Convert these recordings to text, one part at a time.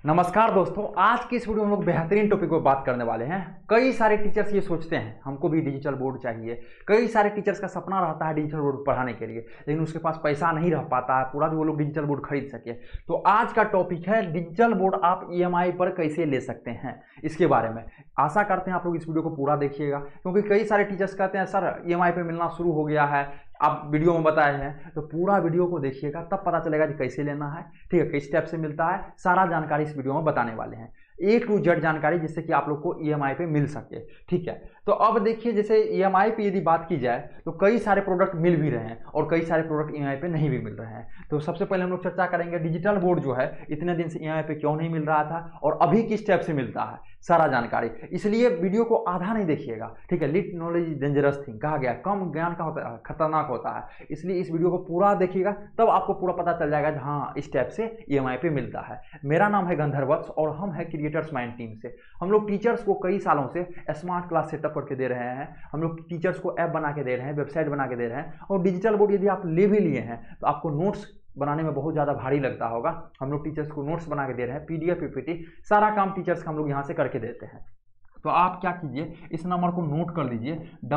नमस्कार दोस्तों, आज की इस वीडियो में हम लोग बेहतरीन टॉपिक पर बात करने वाले हैं। कई सारे टीचर्स ये सोचते हैं हमको भी डिजिटल बोर्ड चाहिए। कई सारे टीचर्स का सपना रहता है डिजिटल बोर्ड पढ़ाने के लिए, लेकिन उसके पास पैसा नहीं रह पाता है पूरा भी वो लोग डिजिटल बोर्ड खरीद सके। तो आज का टॉपिक है डिजिटल बोर्ड आप ईएमआई पर कैसे ले सकते हैं, इसके बारे में। आशा करते हैं आप लोग इस वीडियो को पूरा देखिएगा, क्योंकि कई सारे टीचर्स कहते हैं सर ईएमआई पे मिलना शुरू हो गया है, आप वीडियो में बताए हैं। तो पूरा वीडियो को देखिएगा, तब पता चलेगा कि कैसे लेना है, ठीक है, किस स्टेप से मिलता है, सारा जानकारी इस वीडियो में बताने वाले हैं। A to Z जानकारी, जिससे कि आप लोग को ईएमआई पे मिल सके, ठीक है। तो अब देखिए, जैसे ईएमआई पे यदि बात की जाए तो कई सारे प्रोडक्ट मिल भी रहे हैं और कई सारे प्रोडक्ट ईएमआई पे नहीं भी मिल रहे हैं। तो सबसे पहले हम लोग चर्चा करेंगे डिजिटल बोर्ड जो है इतने दिन से ईएमआई पे क्यों नहीं मिल रहा था और अभी किस स्टेप से मिलता है, सारा जानकारी। इसलिए वीडियो को आधा नहीं देखिएगा, ठीक है। Little knowledge is dangerous thing कहा गया, कम ज्ञान का होता है खतरनाक होता है। इसलिए इस वीडियो को पूरा देखिएगा, तब आपको पूरा पता चल जाएगा हाँ इस स्टेप से ईएमआई पे मिलता है। मेरा नाम है गंधर्वत्स और हम है क्रिएटर्स माइंड टीम से। हम लोग टीचर्स को कई सालों से स्मार्ट क्लास सेटअप करके दे रहे हैं। हम लोग टीचर्स को ऐप बना के दे रहे हैं, वेबसाइट बना के दे रहे हैं। और डिजिटल बोर्ड यदि आप ले भी लिए हैं तो आपको नोट्स बनाने में बहुत ज़्यादा भारी लगता होगा। हम लोग टीचर्स को नोट्स बना के दे रहे हैं, पीडीएफ पीपीटी सारा काम टीचर्स का हम लोग यहाँ से करके देते हैं। तो आप क्या कीजिए, इस नंबर को नोट कर लीजिए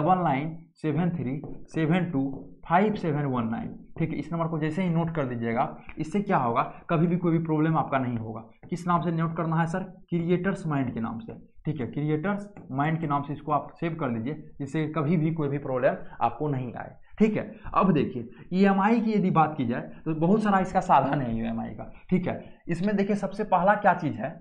9973725719, ठीक है। इस नंबर को जैसे ही नोट कर दीजिएगा, इससे क्या होगा, कभी भी कोई भी प्रॉब्लम आपका नहीं होगा। किस नाम से नोट करना है सर? क्रिएटर्स माइंड के नाम से, ठीक है। क्रिएटर्स माइंड के नाम से इसको आप सेव कर लीजिए, जिससे कभी भी कोई भी प्रॉब्लम आपको नहीं आए, ठीक है। अब देखिए ईएमआई की यदि बात की जाए तो बहुत सारा इसका साधन है ईएमआई का, ठीक है। इसमें देखिए सबसे पहला क्या चीज़ है,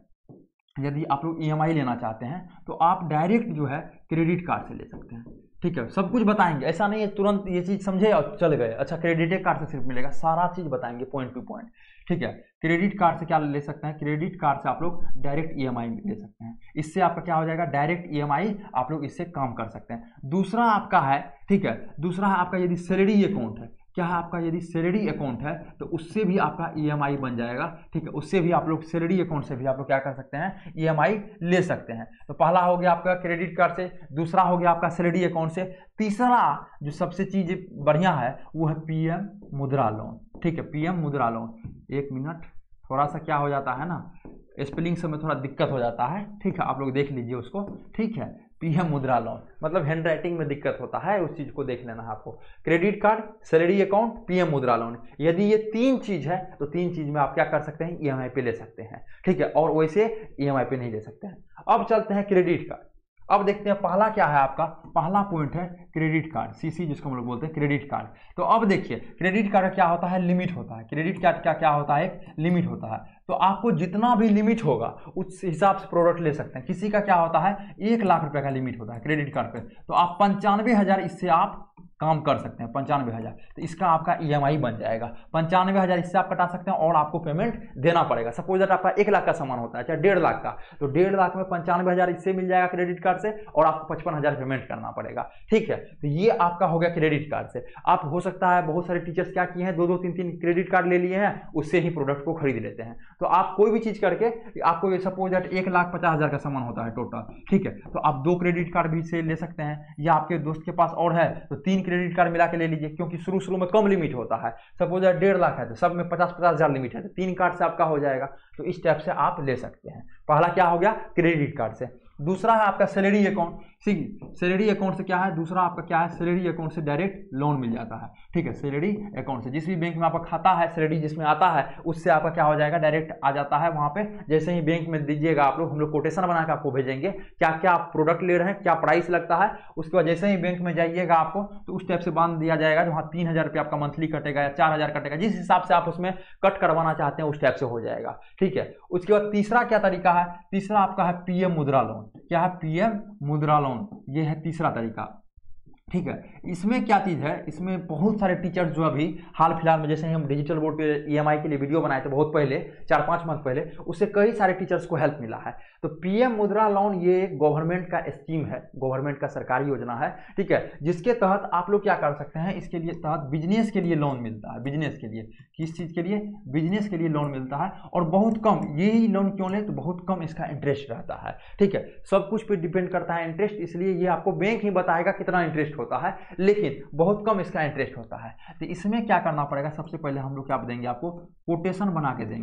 यदि आप लोग ईएमआई लेना चाहते हैं तो आप डायरेक्ट जो है क्रेडिट कार्ड से ले सकते हैं, ठीक है। सब कुछ बताएंगे, ऐसा नहीं है तुरंत ये चीज़ समझे और चल गए, अच्छा क्रेडिट कार्ड से सिर्फ मिलेगा, सारा चीज़ बताएंगे पॉइंट टू पॉइंट, ठीक है। क्रेडिट कार्ड से क्या ले सकते हैं, क्रेडिट कार्ड से आप लोग डायरेक्ट ईएमआई ले सकते हैं। इससे आपका क्या हो जाएगा, डायरेक्ट ईएमआई आप लोग इससे काम कर सकते हैं। दूसरा आपका है, ठीक है, दूसरा है आपका यदि सैलरी अकाउंट है, क्या है आपका यदि सैलरी अकाउंट है तो उससे भी आपका ईएमआई बन जाएगा, ठीक है। उससे भी आप लोग सैलरी अकाउंट से भी आप लोग क्या कर सकते हैं, ईएमआई ले सकते हैं। तो पहला हो गया आपका क्रेडिट कार्ड से, दूसरा हो गया आपका सैलरी अकाउंट से, तीसरा जो सबसे चीज बढ़िया है वो है पीएम मुद्रा लोन, ठीक है। पीएम मुद्रा लोन, एक मिनट, थोड़ा सा क्या हो जाता है ना, स्पेलिंग से में थोड़ा दिक्कत हो जाता है, ठीक है, आप लोग देख लीजिए उसको, ठीक है। पीएम मुद्रा लोन मतलब हैंड राइटिंग में दिक्कत होता है, उस चीज को देख लेना है आपको। Credit card, salary account, PM Mudra loan, यदि ये तीन चीज है तो तीन चीज में आप क्या कर सकते हैं, ईएमआई पे ले सकते हैं, ठीक है। और वैसे ईएमआई पे नहीं ले सकते हैं। अब चलते हैं क्रेडिट कार्ड। अब देखते हैं पहला क्या है आपका, पहला पॉइंट है क्रेडिट कार्ड, सीसी जिसको हम लोग बोलते हैं क्रेडिट कार्ड। तो अब देखिए क्रेडिट कार्ड का क्या होता है, लिमिट होता है। क्रेडिट कार्ड का क्या होता है, एक लिमिट होता है। तो आपको जितना भी लिमिट होगा उस हिसाब से प्रोडक्ट ले सकते हैं। किसी का क्या होता है, 1 लाख रुपए का लिमिट होता है क्रेडिट कार्ड पे, तो आप 95,000 इससे आप काम कर सकते हैं, 95,000। तो इसका आपका ईएमआई बन जाएगा, 95,000 इससे आप कटा सकते हैं और आपको पेमेंट देना पड़ेगा। सपोज दैट आपका 1 लाख का सामान होता है, चाहे 1.5 लाख का, तो 1.5 लाख में 95,000 इससे मिल जाएगा क्रेडिट कार्ड से और आपको 55,000 पेमेंट करना पड़ेगा, ठीक है। तो ये आपका हो गया क्रेडिट कार्ड से। आप हो सकता है बहुत सारे टीचर्स क्या किए हैं, 2-2, 3-3 क्रेडिट कार्ड ले लिए हैं, उससे ही प्रोडक्ट को खरीद लेते हैं। तो आप कोई भी चीज करके आपको सपोज दैट 1,50,000 का सामान होता है टोटल, ठीक है, तो आप 2 क्रेडिट कार्ड भी से ले सकते हैं, या आपके दोस्त के पास और है तो 3 क्रेडिट कार्ड मिला के ले लीजिए, क्योंकि शुरू में कम लिमिट होता है। सपोज दैट 1.5 लाख है तो सब में 50,000 लिमिट है, तो 3 कार्ड से आपका हो जाएगा। तो इस टाइप से आप ले सकते हैं। पहला क्या हो गया, क्रेडिट कार्ड से। दूसरा है आपका सैलरी अकाउंट, ठीक, सैलरी अकाउंट से क्या है, दूसरा आपका क्या है, सैलरी अकाउंट से डायरेक्ट लोन मिल जाता है, ठीक है। सैलरी अकाउंट से जिस भी बैंक में आपका खाता है, सैलरी जिसमें आता है उससे आपका क्या हो जाएगा, डायरेक्ट आ जाता है वहां पे। जैसे ही बैंक में दीजिएगा आप लोग, हम लोग कोटेशन बना के आपको भेजेंगे क्या क्या आप प्रोडक्ट ले रहे हैं, क्या प्राइस लगता है। उसके बाद जैसे ही बैंक में जाइएगा आपको तो उस टाइप से बांध दिया जाएगा, वहाँ 3,000 रुपये आपका मंथली कटेगा या 4,000 कटेगा, जिस हिसाब से आप उसमें कट करवाना चाहते हैं उस टाइप से हो जाएगा, ठीक है। उसके बाद तीसरा क्या तरीका है, तीसरा आपका है पीएम मुद्रा लोन। क्या है, पीएम मुद्रा लोन, ये है तीसरा तरीका, ठीक है। इसमें क्या चीज़ है, इसमें बहुत सारे टीचर्स जो अभी हाल फिलहाल में, जैसे हम डिजिटल बोर्ड पे ईएमआई के लिए वीडियो बनाए थे बहुत पहले, 4-5 मंथ पहले, उससे कई सारे टीचर्स को हेल्प मिला है। तो पीएम मुद्रा लोन ये गवर्नमेंट का स्कीम है, गवर्नमेंट का सरकारी योजना है, ठीक है, जिसके तहत आप लोग क्या कर सकते हैं, इसके लिए तहत बिजनेस के लिए लोन मिलता है। बिजनेस के लिए, किस चीज़ के लिए, बिजनेस के लिए लोन मिलता है, और बहुत कम, यही लोन क्यों ले, तो बहुत कम इसका इंटरेस्ट रहता है, ठीक है। सब कुछ पे डिपेंड करता है इंटरेस्ट, इसलिए ये आपको बैंक ही बताएगा कितना इंटरेस्ट होता है, लेकिन बहुत कम इसका इंटरेस्ट होता है। तो इसमें क्या करना पड़ेगा, सबसे पहले हम लोग क्या देंगे, आपको कोटेशन बना के देंगे।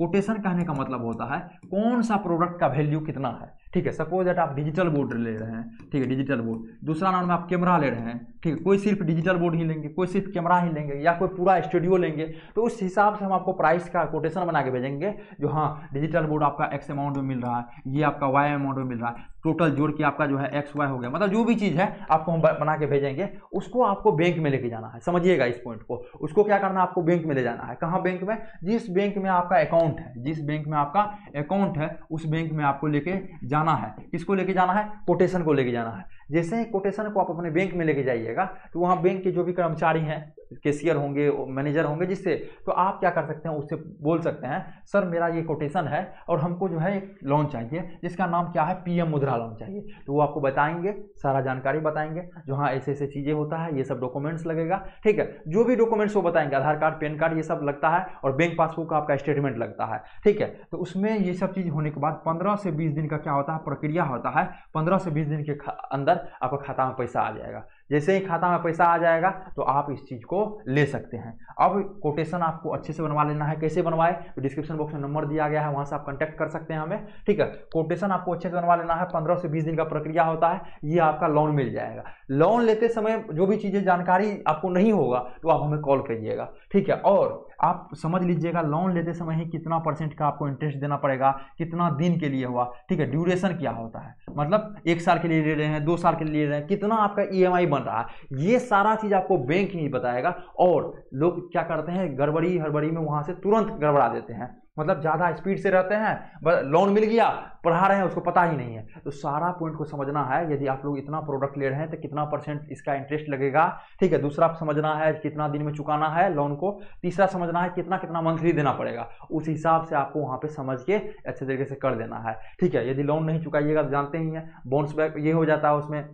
कोटेशन कहने का मतलब होता है कौन सा प्रोडक्ट का वैल्यू कितना है, ठीक है। सपोज दैट आप डिजिटल बोर्ड ले रहे हैं, ठीक है, डिजिटल बोर्ड। दूसरा नाम में आप कैमरा ले रहे हैं, ठीक है। कोई सिर्फ डिजिटल बोर्ड ही लेंगे, कोई सिर्फ कैमरा ही लेंगे, या कोई पूरा स्टूडियो लेंगे, तो उस हिसाब से हम आपको प्राइस का कोटेशन बना के भेजेंगे। जो हाँ डिजिटल बोर्ड आपका एक्स अमाउंट में मिल रहा है, ये आपका वाई अमाउंट में मिल रहा है, टोटल जोड़ के आपका जो है एक्स वाई हो गया, मतलब जो भी चीज़ है आपको हम बना के भेजेंगे। उसको आपको बैंक में लेके जाना है, समझिएगा इस पॉइंट को। उसको क्या करना है, आपको बैंक में ले जाना है। कहाँ बैंक में? जिस बैंक में आपका अकाउंट है, जिस बैंक में आपका अकाउंट है उस बैंक में आपको लेके जाना है। किसको लेके जाना है? कोटेशन को लेके जाना है। जैसे ही कोटेशन को आप अपने बैंक में लेके जाइएगा तो वहाँ बैंक के जो भी कर्मचारी हैं, कैशियर होंगे, मैनेजर होंगे, जिससे तो आप क्या कर सकते हैं, उससे बोल सकते हैं सर मेरा ये कोटेशन है और हमको जो है एक लोन चाहिए जिसका नाम क्या है, पीएम मुद्रा लोन चाहिए। तो वो आपको बताएंगे, सारा जानकारी बताएंगे, जो हाँ ऐसे ऐसे चीज़ें होता है, ये सब डॉक्यूमेंट्स लगेगा, ठीक है। जो भी डॉक्यूमेंट्स वो बताएंगे, आधार कार्ड, पैन कार्ड, ये सब लगता है, और बैंक पासबुक का आपका स्टेटमेंट लगता है, ठीक है। तो उसमें ये सब चीज़ होने के बाद 15 से 20 दिन का क्या होता है, प्रक्रिया होता है। 15 से 20 दिन के अंदर आपका खाता में पैसा आ जाएगा। जैसे ही खाता में पैसा आ जाएगा तो आप इस चीज़ को ले सकते हैं। अब कोटेशन आपको अच्छे से बनवा लेना है। कैसे बनवाए? तो डिस्क्रिप्शन बॉक्स में नंबर दिया गया है, वहां से आप कांटेक्ट कर सकते हैं हमें, ठीक है। कोटेशन आपको अच्छे से बनवा लेना है। 15 से 20 दिन का प्रक्रिया होता है, ये आपका लोन मिल जाएगा। लोन लेते समय जो भी चीज़ें जानकारी आपको नहीं होगा तो आप हमें कॉल करिएगा, ठीक है। और आप समझ लीजिएगा लोन लेते समय ही कितना % का आपको इंटरेस्ट देना पड़ेगा, कितना दिन के लिए हुआ, ठीक है। ड्यूरेशन क्या होता है, मतलब 1 साल के लिए ले रहे हैं, 2 साल के लिए ले रहे हैं, कितना आपका EMI बन रहा है, ये सारा चीज़ आपको बैंक ही बताएगा। और लोग क्या करते हैं, गड़बड़ी हड़बड़ी में वहाँ से तुरंत गड़बड़ा देते हैं, मतलब ज़्यादा स्पीड से रहते हैं, बस लोन मिल गया, पढ़ा रहे हैं, उसको पता ही नहीं है। तो सारा पॉइंट को समझना है, यदि आप लोग इतना प्रोडक्ट ले रहे हैं तो कितना % इसका इंटरेस्ट लगेगा, ठीक है। दूसरा समझना है कितना दिन में चुकाना है लोन को। तीसरा समझना है कितना कितना मंथली देना पड़ेगा। उस हिसाब से आपको वहाँ पे समझ के अच्छे तरीके से कर देना है, ठीक है। यदि लोन नहीं चुकाइएगा तो जानते ही हैं बाउंस बैक ये हो जाता है, उसमें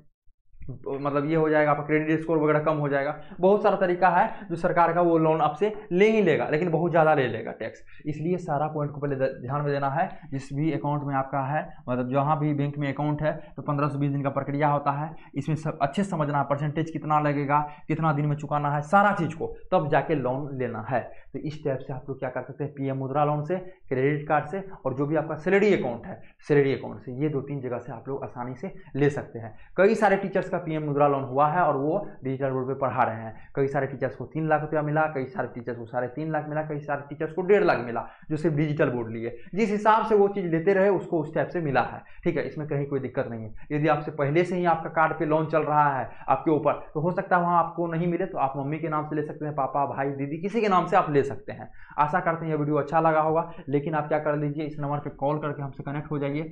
मतलब ये हो जाएगा, आपका क्रेडिट स्कोर वगैरह कम हो जाएगा। बहुत सारा तरीका है जो सरकार का वो लोन आपसे ले ही लेगा, लेकिन बहुत ज़्यादा ले लेगा टैक्स। इसलिए सारा पॉइंट को पहले ध्यान में देना है। जिस भी अकाउंट में आपका है, मतलब जहाँ भी बैंक में अकाउंट है, तो 15 से 20 दिन का प्रक्रिया होता है। इसमें सब अच्छे से समझना है, % कितना लगेगा, कितना दिन में चुकाना है, सारा चीज़ को, तब जाके लोन लेना है। तो इस टाइप से आप लोग क्या कर सकते हैं, पीएम मुद्रा लोन से, क्रेडिट कार्ड से, और जो भी आपका सैलरी अकाउंट है, सैलरी अकाउंट से, ये 2-3 जगह से आप लोग आसानी से ले सकते हैं। कई सारे टीचर्स पीएम मुद्रा लोन हुआ है और वो डिजिटल बोर्ड पे पढ़ा रहे हैं। कई सारे टीचर्स को 3 लाख रुपया मिला, कई सारे टीचर्स को 3.5 लाख मिला, कई सारे टीचर्स को 1.5 लाख मिला, जो सिर्फ डिजिटल बोर्ड लिए। जिस हिसाब से वो चीज़ लेते रहे उसको उस टाइप से मिला है, ठीक है। इसमें कहीं कोई दिक्कत नहीं है। यदि आपसे पहले से ही आपका कार्ड पे लोन चल रहा है आपके ऊपर, तो हो सकता है वहाँ आपको नहीं मिले, तो आप मम्मी के नाम से ले सकते हैं, पापा, भाई, दीदी, किसी के नाम से आप ले सकते हैं। आशा करते हैं यह वीडियो अच्छा लगा होगा। लेकिन आप क्या कर लीजिए, इस नंबर पर कॉल करके हमसे कनेक्ट हो जाइए,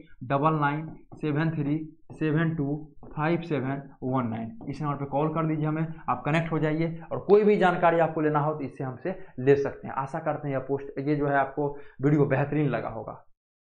9973725719। इस नंबर पे कॉल कर दीजिए हमें, आप कनेक्ट हो जाइए, और कोई भी जानकारी आपको लेना हो तो इससे हमसे ले सकते हैं। आशा करते हैं यह जो है आपको वीडियो बेहतरीन लगा होगा।